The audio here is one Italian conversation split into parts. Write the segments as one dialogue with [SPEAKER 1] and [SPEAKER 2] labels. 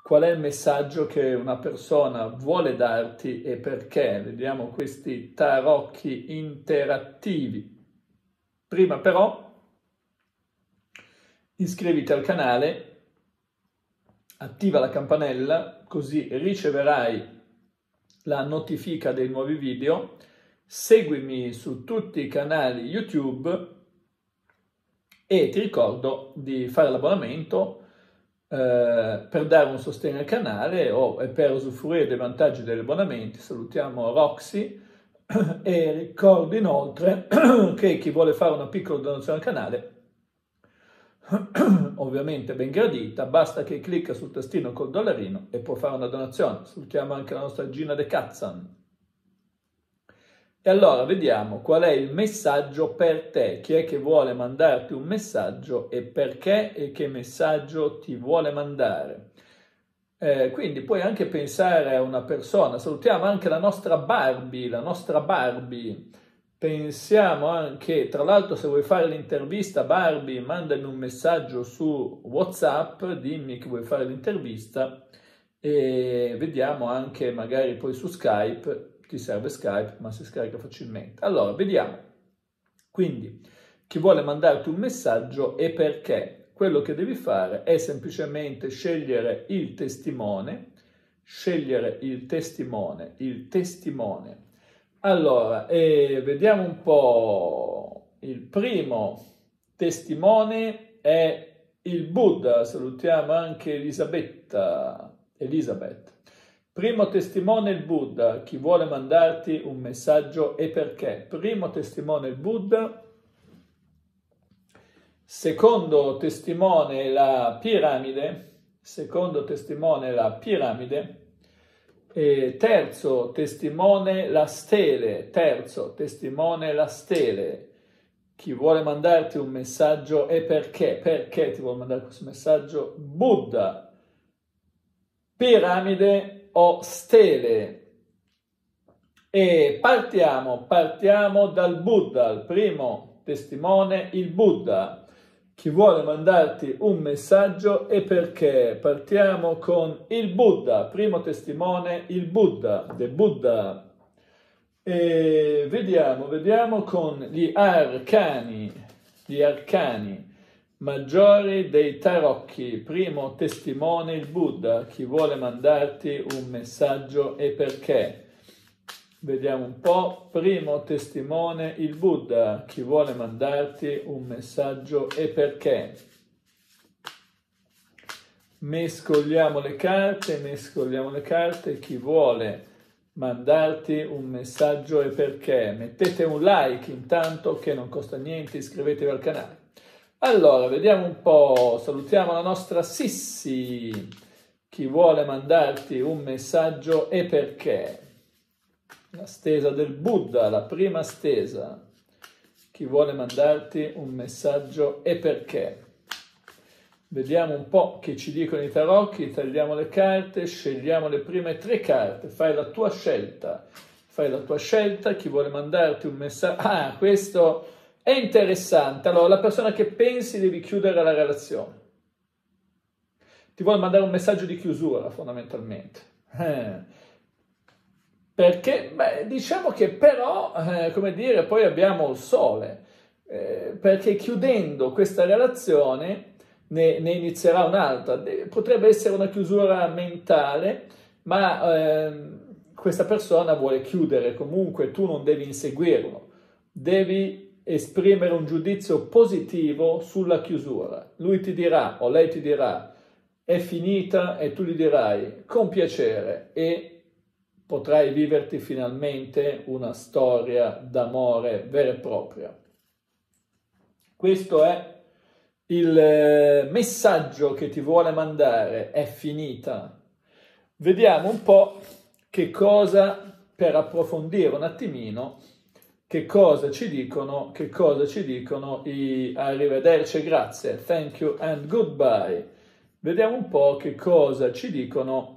[SPEAKER 1] Qual è il messaggio che una persona vuole darti e perché? Vediamo questi tarocchi interattivi. Prima però iscriviti al canale, attiva la campanella, così riceverai la notifica dei nuovi video. Seguimi su tutti i canali YouTube e ti ricordo di fare l'abbonamento per dare un sostegno al canale o per usufruire dei vantaggi degli abbonamenti. Salutiamo Roxy e ricordo inoltre che chi vuole fare una piccola donazione al canale, ovviamente ben gradita, basta che clicca sul tastino col dollarino e può fare una donazione. Salutiamo anche la nostra Gina De Katzan. E allora vediamo qual è il messaggio per te, chi è che vuole mandarti un messaggio e perché e che messaggio ti vuole mandare. Quindi puoi anche pensare a una persona, salutiamo anche la nostra Barbie, pensiamo anche, tra l'altro se vuoi fare l'intervista Barbie, mandami un messaggio su WhatsApp, dimmi che vuoi fare l'intervista e vediamo anche magari poi su Skype. Ti serve Skype, ma si scarica facilmente. Allora, vediamo. Quindi, chi vuole mandarti un messaggio e perché? Quello che devi fare è semplicemente scegliere il testimone. Allora, vediamo un po'. Il primo testimone è il Buddha. Salutiamo anche Elisabeth. Primo testimone il Buddha, chi vuole mandarti un messaggio e perché? Primo testimone il Buddha, secondo testimone la piramide, e terzo testimone la stele, chi vuole mandarti un messaggio e perché? Perché ti vuole mandare questo messaggio? Buddha, piramide o stele. E partiamo dal Buddha, il primo testimone, il Buddha. Chi vuole mandarti un messaggio e perché? Partiamo con il Buddha, primo testimone, il Buddha, The Buddha. E vediamo con gli arcani maggiori dei tarocchi. Primo testimone il Buddha, chi vuole mandarti un messaggio e perché? Vediamo un po', primo testimone il Buddha, chi vuole mandarti un messaggio e perché? Mescoliamo le carte, chi vuole mandarti un messaggio e perché? Mettete un like intanto che non costa niente, iscrivetevi al canale. Allora, vediamo un po', salutiamo la nostra Sissi, chi vuole mandarti un messaggio e perché? La stesa del Buddha, la prima stesa, chi vuole mandarti un messaggio e perché? Vediamo un po' che ci dicono i tarocchi, tagliamo le carte, scegliamo le prime 3 carte, fai la tua scelta, chi vuole mandarti un messaggio. Ah, questo è interessante. Allora, la persona che pensi devi chiudere la relazione. Ti vuole mandare un messaggio di chiusura, fondamentalmente. Perché, diciamo che però, come dire, poi abbiamo il sole. Perché chiudendo questa relazione ne inizierà un'altra. Potrebbe essere una chiusura mentale, ma questa persona vuole chiudere. Comunque tu non devi inseguirlo. Devi esprimere un giudizio positivo sulla chiusura. Lui ti dirà o lei ti dirà è finita e tu gli dirai con piacere e potrai viverti finalmente una storia d'amore vera e propria. Questo è il messaggio che ti vuole mandare, è finita. Vediamo un po' che cosa, per approfondire un attimino, che cosa ci dicono i arrivederci e grazie, thank you and goodbye. Vediamo un po' che cosa ci dicono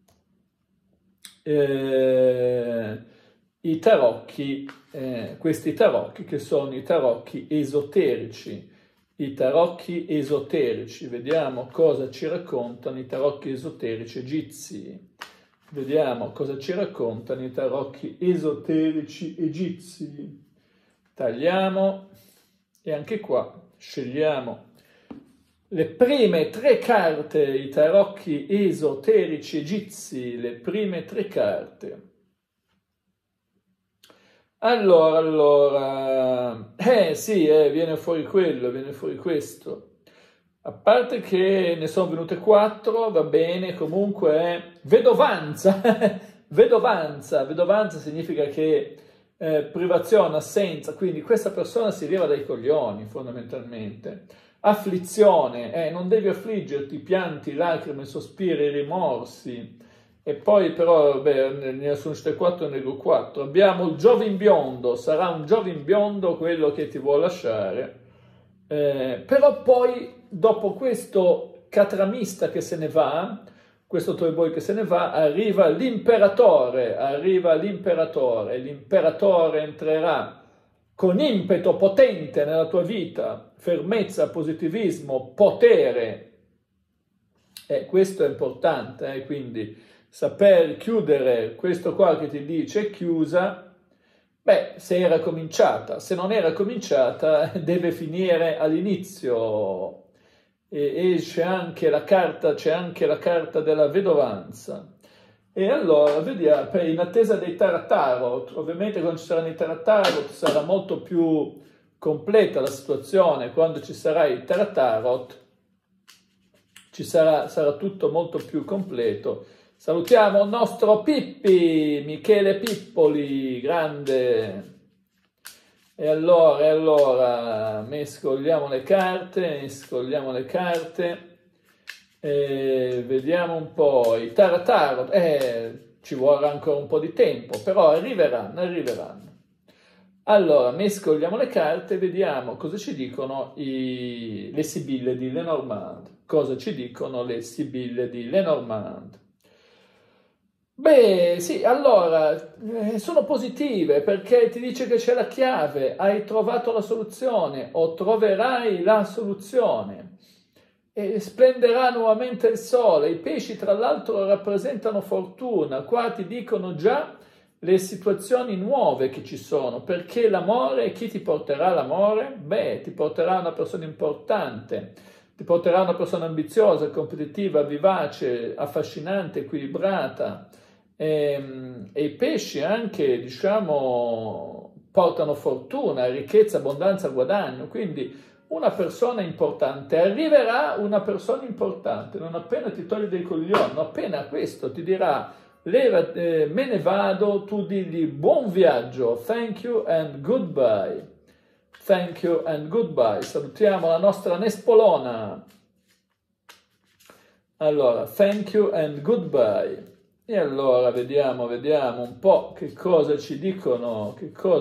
[SPEAKER 1] i tarocchi, questi tarocchi che sono i tarocchi esoterici, i tarocchi esoterici. Vediamo cosa ci raccontano i tarocchi esoterici egizi. Vediamo cosa ci raccontano i tarocchi esoterici egizi. Tagliamo e anche qua scegliamo le prime 3 carte, i tarocchi esoterici egizi, le prime 3 carte. Allora, sì, viene fuori quello, viene fuori questo. A parte che ne sono venute 4, va bene, comunque vedovanza, vedovanza significa che privazione, assenza, quindi questa persona si leva dai coglioni fondamentalmente. Afflizione, non devi affliggerti, pianti, lacrime, sospiri, rimorsi. E poi però, ne sono uscite 4, ne nego 4. Abbiamo il Giovin biondo, sarà un Giovin biondo quello che ti vuole lasciare. Però poi, dopo questo catramista che se ne va, questo toy boy che se ne va, arriva l'imperatore, l'imperatore entrerà con impeto potente nella tua vita, fermezza, positivismo, potere. Questo è importante, quindi saper chiudere questo qua che ti dice è chiusa, se era cominciata, se non era cominciata deve finire all'inizio. E c'è anche la carta della vedovanza. E allora vediamo, in attesa dei tarot, ovviamente quando ci saranno i tarot sarà molto più completa la situazione, quando ci sarà il tarot sarà tutto molto più completo. Salutiamo il nostro Pippi, Michele Pippoli, grande. E allora, mescoliamo le carte, vediamo un po', i tarot, ci vorrà ancora un po' di tempo, però arriveranno. Allora, mescoliamo le carte e vediamo cosa ci dicono le sibille di Lenormand. Cosa ci dicono le sibille di Lenormand? Sì, allora, sono positive perché ti dice che c'è la chiave, hai trovato la soluzione o troverai la soluzione. E splenderà nuovamente il sole. I pesci, tra l'altro, rappresentano fortuna. Qua ti dicono già le situazioni nuove che ci sono, perché l'amore, chi ti porterà l'amore? Ti porterà una persona importante, ti porterà una persona ambiziosa, competitiva, vivace, affascinante, equilibrata. E i pesci anche, diciamo, portano fortuna, ricchezza, abbondanza, guadagno, quindi una persona importante, arriverà una persona importante, non appena ti togli dei coglioni, non appena questo ti dirà me ne vado, tu digli buon viaggio, thank you and goodbye, salutiamo la nostra Nespolona, allora, thank you and goodbye. E allora vediamo un po' che cosa ci dicono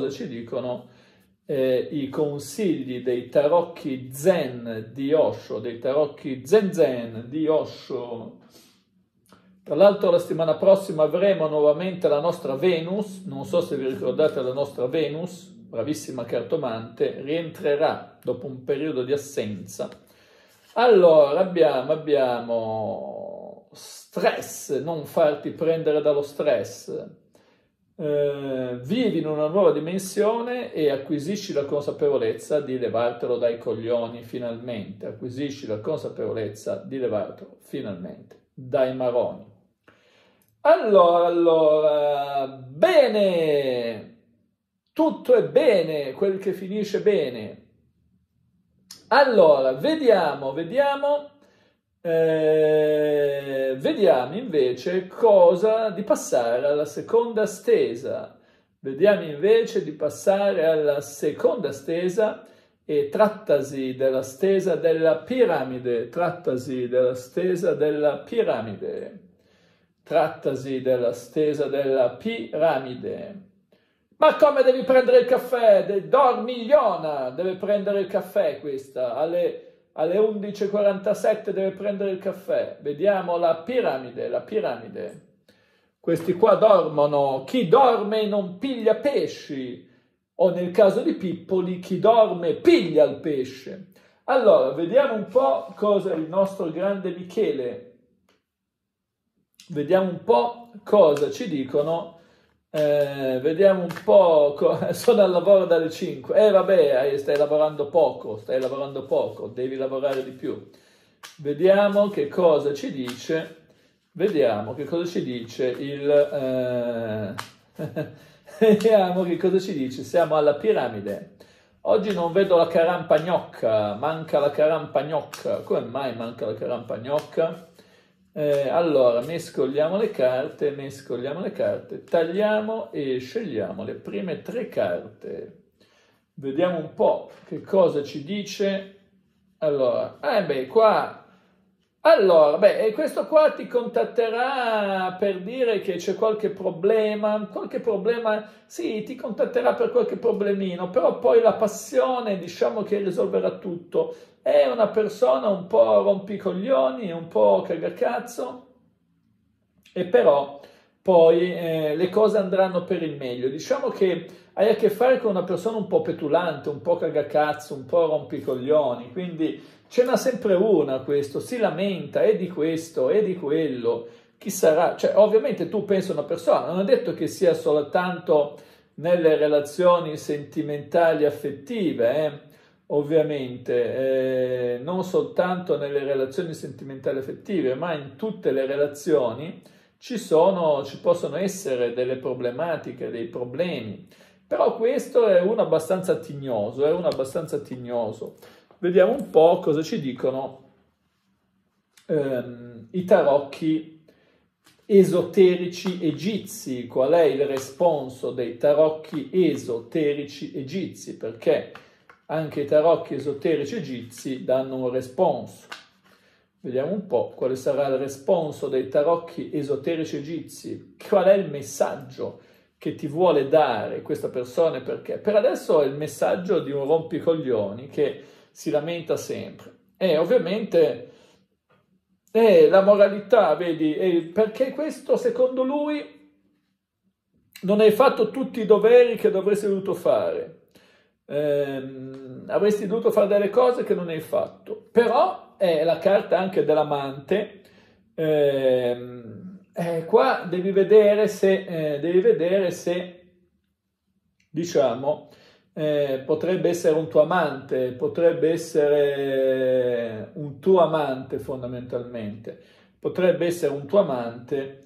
[SPEAKER 1] i consigli dei tarocchi zen di Osho, dei tarocchi zen di Osho. Tra l'altro la settimana prossima avremo nuovamente la nostra Venus, non so se vi ricordate la nostra Venus, bravissima cartomante, rientrerà dopo un periodo di assenza. Allora abbiamo stress, non farti prendere dallo stress, vivi in una nuova dimensione e acquisisci la consapevolezza di levartelo dai coglioni finalmente, acquisisci la consapevolezza di levartelo finalmente dai maroni. Allora, bene, tutto è bene, quel che finisce bene. Allora, vediamo invece cosa di passare alla seconda stesa. E trattasi della stesa della piramide. Ma come devi prendere il caffè? Dormigliona, deve prendere il caffè questa, alle 11:47 deve prendere il caffè. Vediamo la piramide. Questi qua dormono, chi dorme non piglia pesci, o nel caso di Pippoli, chi dorme piglia il pesce. Allora, vediamo un po' cosa il nostro grande Michele, vediamo un po' cosa ci dicono, vediamo un po', sono al lavoro dalle 5, vabbè, stai lavorando poco, devi lavorare di più. Vediamo che cosa ci dice, vediamo che cosa ci dice vediamo che cosa ci dice, siamo alla piramide. Oggi non vedo la carampa gnocca, manca la carampa gnocca. Come mai manca la carampa gnocca? Allora, mescoliamo le carte, tagliamo e scegliamo le prime 3 carte. Vediamo un po' che cosa ci dice. Allora, questo qua ti contatterà per dire che c'è qualche problema, sì, ti contatterà per qualche problemino, però poi la passione, diciamo che risolverà tutto. È una persona un po' rompicoglioni, un po' cagacazzo, e però poi le cose andranno per il meglio. Diciamo che hai a che fare con una persona un po' petulante, un po' cagacazzo, un po' rompicoglioni, quindi ce n'ha sempre una questo, si lamenta e di questo e di quello, chi sarà? Cioè, ovviamente tu pensi a una persona, non è detto che sia soltanto nelle relazioni sentimentali affettive, ovviamente, non soltanto nelle relazioni sentimentali affettive, ma in tutte le relazioni ci possono essere delle problematiche, dei problemi. Però questo è uno abbastanza tignoso, Vediamo un po' cosa ci dicono i tarocchi esoterici egizi, qual è il responso dei tarocchi esoterici egizi, perché anche i tarocchi esoterici egizi danno un responso. Vediamo un po' quale sarà il responso dei tarocchi esoterici egizi, qual è il messaggio che ti vuole dare questa persona, perché per adesso è il messaggio di un rompicoglioni che si lamenta sempre. E ovviamente la moralità, vedi, perché questo secondo lui non hai fatto tutti i doveri che dovresti dovuto fare. Avresti dovuto fare delle cose che non hai fatto, però è la carta anche dell'amante. Qua devi vedere se diciamo potrebbe essere un tuo amante, potrebbe essere un tuo amante fondamentalmente, potrebbe essere un tuo amante,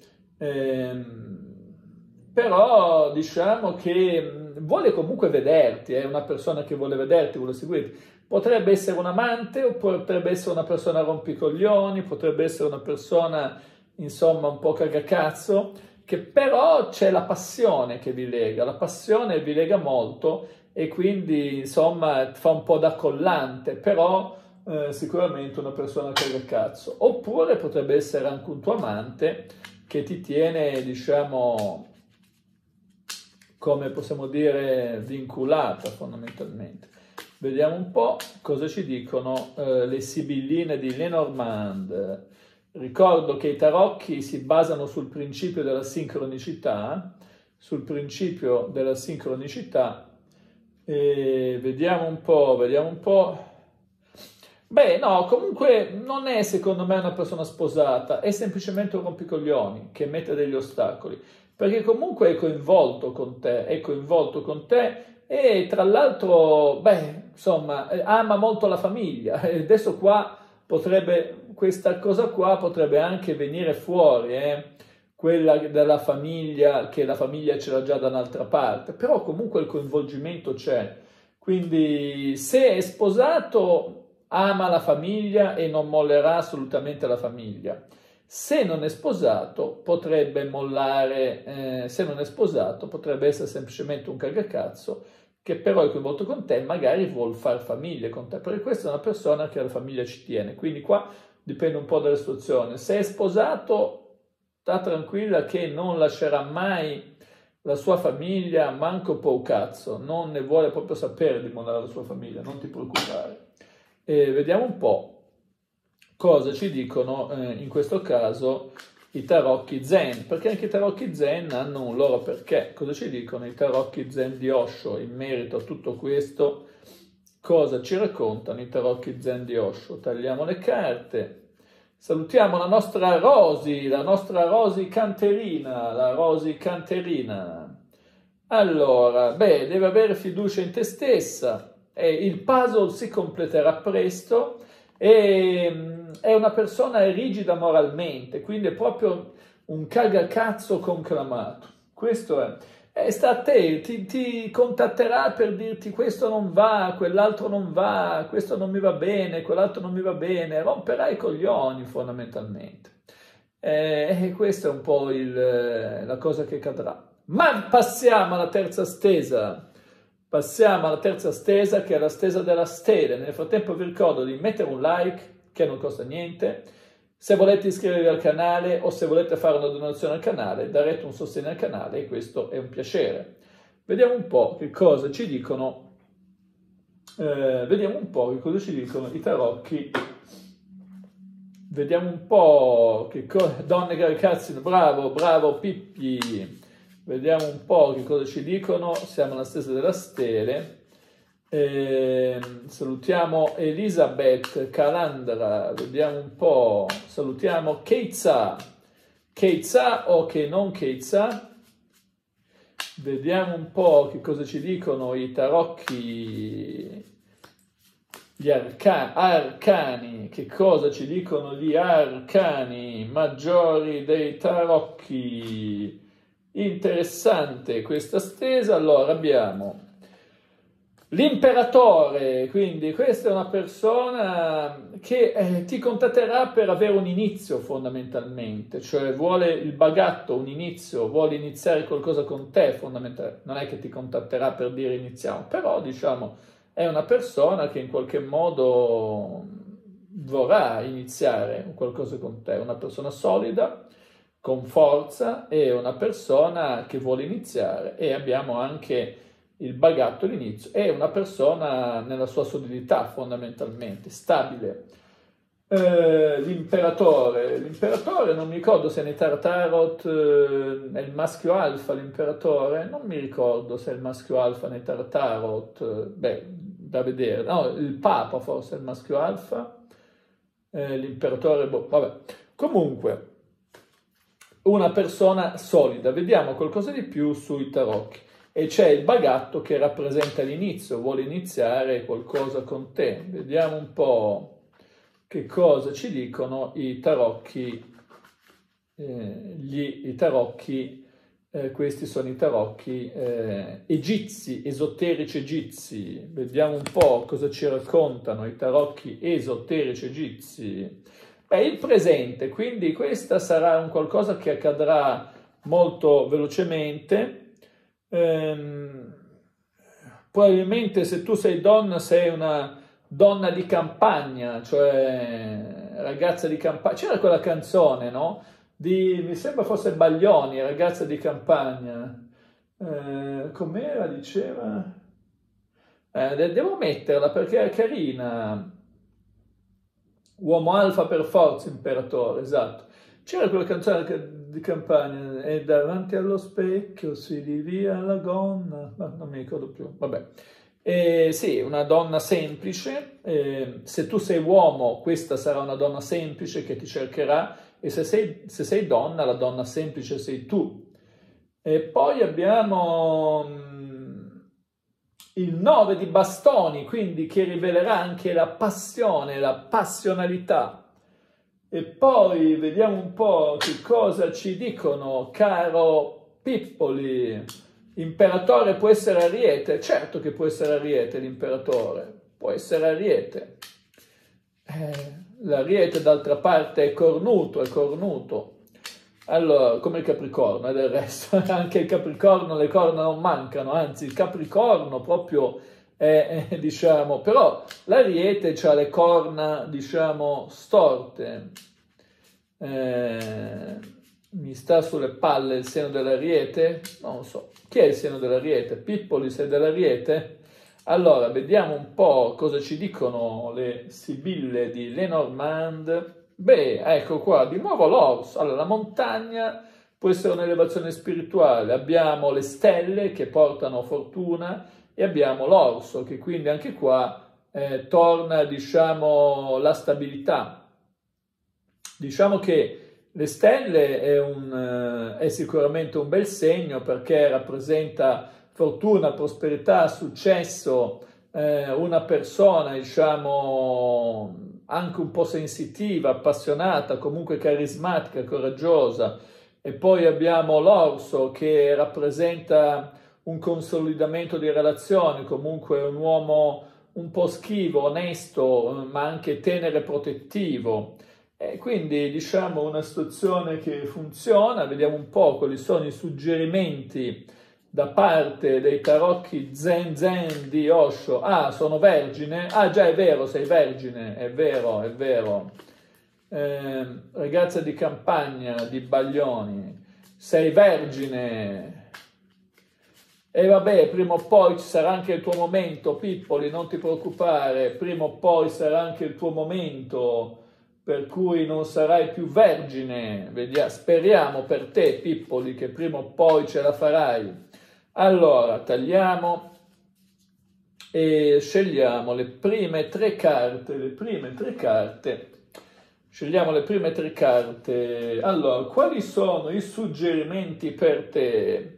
[SPEAKER 1] però diciamo che vuole comunque vederti, è una persona che vuole vederti, vuole seguirti. Potrebbe essere un amante o potrebbe essere una persona rompicoglioni, potrebbe essere una persona insomma un po' cagacazzo, che però c'è la passione che vi lega, la passione vi lega molto e quindi insomma fa un po' da collante, però sicuramente una persona cagacazzo. Oppure potrebbe essere anche un tuo amante che ti tiene, diciamo, come possiamo dire, vinculata fondamentalmente. Vediamo un po' cosa ci dicono le sibilline di Lenormand. Ricordo che i tarocchi si basano sul principio della sincronicità, e vediamo un po'. Beh, no, comunque non è secondo me una persona sposata, è semplicemente un rompicoglioni che mette degli ostacoli, perché comunque è coinvolto con te e tra l'altro, insomma, ama molto la famiglia. E adesso qua questa cosa qua potrebbe anche venire fuori, quella della famiglia, che la famiglia ce l'ha già da un'altra parte, però comunque il coinvolgimento c'è. Quindi se è sposato ama la famiglia e non mollerà assolutamente la famiglia. Se non è sposato potrebbe mollare, potrebbe essere semplicemente un cagacazzo che però è coinvolto con te, magari vuol far famiglia con te, perché questa è una persona che alla famiglia ci tiene, quindi qua dipende un po' dalla situazione. Se è sposato, sta tranquilla che non lascerà mai la sua famiglia, manco po' cazzo, non ne vuole proprio sapere di mollare la sua famiglia, non ti preoccupare. Vediamo un po' cosa ci dicono in questo caso i tarocchi zen, perché anche i tarocchi zen hanno un loro perché. Cosa ci dicono i tarocchi zen di Osho in merito a tutto questo cosa ci raccontano i tarocchi Zen di Osho. Tagliamo le carte. Salutiamo la nostra Rosy Canterina, la Rosy Canterina. Allora, deve avere fiducia in te stessa, il puzzle si completerà presto e è una persona rigida moralmente, quindi è proprio un cagacazzo conclamato. Questo è. Sta a te, ti contatterà per dirti questo non va, quell'altro non va, questo non mi va bene, quell'altro non mi va bene, romperai i coglioni fondamentalmente. E questa è un po' la cosa che cadrà. Ma passiamo alla terza stesa. Passiamo alla terza stesa, che è la stesa della stele. Nel frattempo vi ricordo di mettere un like, che non costa niente. Se volete iscrivervi al canale o se volete fare una donazione al canale, darete un sostegno al canale e questo è un piacere. Vediamo un po' che cosa ci dicono, i tarocchi. Vediamo un po' che cosa, donne e ragazzi, bravo Pippi. Vediamo un po' che cosa ci dicono. Siamo alla stessa della stele. Salutiamo Elisabeth Calandra, vediamo un po', salutiamo Keitsa o che non Keitsa, vediamo un po' che cosa ci dicono i tarocchi, gli arcani, che cosa ci dicono gli arcani maggiori dei tarocchi. Interessante questa stesa. Allora abbiamo l'imperatore, quindi questa è una persona che ti contatterà per avere un inizio fondamentalmente, cioè vuole il bagatto, un inizio, vuole iniziare qualcosa con te fondamentalmente, non è che ti contatterà per dire iniziamo, però diciamo è una persona che in qualche modo vorrà iniziare qualcosa con te, una persona solida, con forza, e una persona che vuole iniziare, e abbiamo anche il bagatto all'inizio, è una persona nella sua solidità fondamentalmente, stabile. L'imperatore non mi ricordo se nei Tarot è il maschio alfa, l'imperatore, non mi ricordo se è il maschio alfa nei Tarot, da vedere, no, il Papa forse è il maschio alfa, l'imperatore, vabbè, comunque una persona solida. Vediamo qualcosa di più sui tarocchi. E c'è il bagatto che rappresenta l'inizio, vuole iniziare qualcosa con te. Vediamo un po' che cosa ci dicono i tarocchi. Questi sono i tarocchi egizi, esoterici egizi. Vediamo un po' cosa ci raccontano i tarocchi esoterici egizi. Il presente, quindi questa sarà un qualcosa che accadrà molto velocemente. Probabilmente se tu sei donna, sei una donna di campagna, cioè ragazza di campagna. C'era quella canzone, no? Mi sembra fosse Baglioni, ragazza di campagna. Com'era, diceva? Devo metterla perché è carina. Uomo alfa per forza, imperatore, esatto. C'era quella canzone di campagna, e davanti allo specchio si rivia la gonna, ma non mi ricordo più, vabbè. Sì, una donna semplice, se tu sei uomo, questa sarà una donna semplice che ti cercherà, e se sei donna, la donna semplice sei tu. E poi abbiamo il 9 di bastoni, quindi che rivelerà anche la passione, la passionalità. E poi vediamo un po' che cosa ci dicono, caro Pippoli. Imperatore può essere Ariete? Certo che può essere Ariete l'imperatore, può essere Ariete. L'Ariete d'altra parte è cornuto. Allora, come il Capricorno, e del resto, anche il Capricorno, le corna non mancano, anzi il Capricorno proprio diciamo, però l'Ariete ha le corna, diciamo, storte. Mi sta sulle palle il seno dell'Ariete? Non lo so. Chi è il seno dell'Ariete? Pippoli, sei dell'Ariete? Allora, vediamo un po' cosa ci dicono le sibille di Lenormand. Ecco qua, di nuovo l'orso. Allora, la montagna può essere un'elevazione spirituale. Abbiamo le stelle che portano fortuna e abbiamo l'orso, che quindi anche qua torna, diciamo, la stabilità. Diciamo che le stelle è sicuramente un bel segno perché rappresenta fortuna, prosperità, successo, una persona, diciamo, anche un po' sensitiva, appassionata, comunque carismatica, coraggiosa. E poi abbiamo l'orso che rappresenta un consolidamento di relazioni, comunque un uomo un po' schivo, onesto, ma anche tenero e protettivo. E quindi diciamo una situazione che funziona, vediamo un po' quali sono i suggerimenti da parte dei tarocchi Zen Zen di Osho. Ah, sono vergine? Ah già, è vero, sei vergine, è vero, è vero. Ragazza di campagna di Baglioni, sei vergine. E vabbè, prima o poi ci sarà anche il tuo momento, Pippoli, non ti preoccupare, prima o poi sarà anche il tuo momento, per cui non sarai più vergine. Speriamo per te, Pippoli, che prima o poi ce la farai. Allora, tagliamo e scegliamo le prime tre carte, Scegliamo le prime tre carte. Allora, quali sono i suggerimenti per te?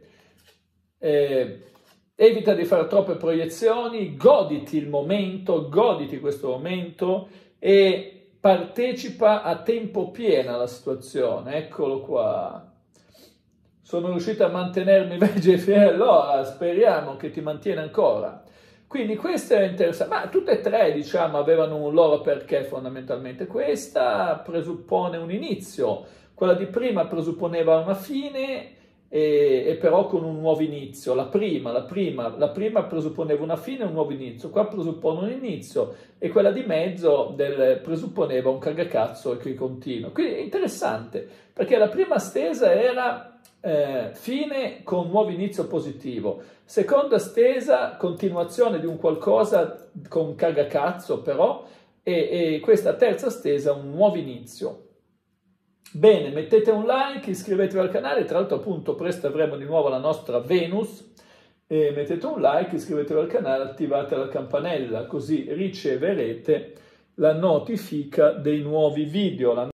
[SPEAKER 1] Evita di fare troppe proiezioni, goditi il momento, goditi questo momento e partecipa a tempo pieno alla situazione. Eccolo qua. Sono riuscito a mantenermi vegetale, allora speriamo che ti mantiene ancora. Quindi questo è interessante, ma tutte e tre, diciamo, avevano un loro perché fondamentalmente. Questa presuppone un inizio, quella di prima presupponeva una fine e però con un nuovo inizio. La prima presupponeva una fine e un nuovo inizio, qua presuppone un inizio e quella di mezzo presupponeva un cagacazzo che continua. Quindi è interessante, perché la prima stesa era fine con nuovo inizio positivo, seconda stesa continuazione di un qualcosa con cagacazzo però e questa terza stesa un nuovo inizio. Bene, mettete un like, iscrivetevi al canale, tra l'altro appunto presto avremo di nuovo la nostra Venus, e mettete un like, iscrivetevi al canale, attivate la campanella così riceverete la notifica dei nuovi video.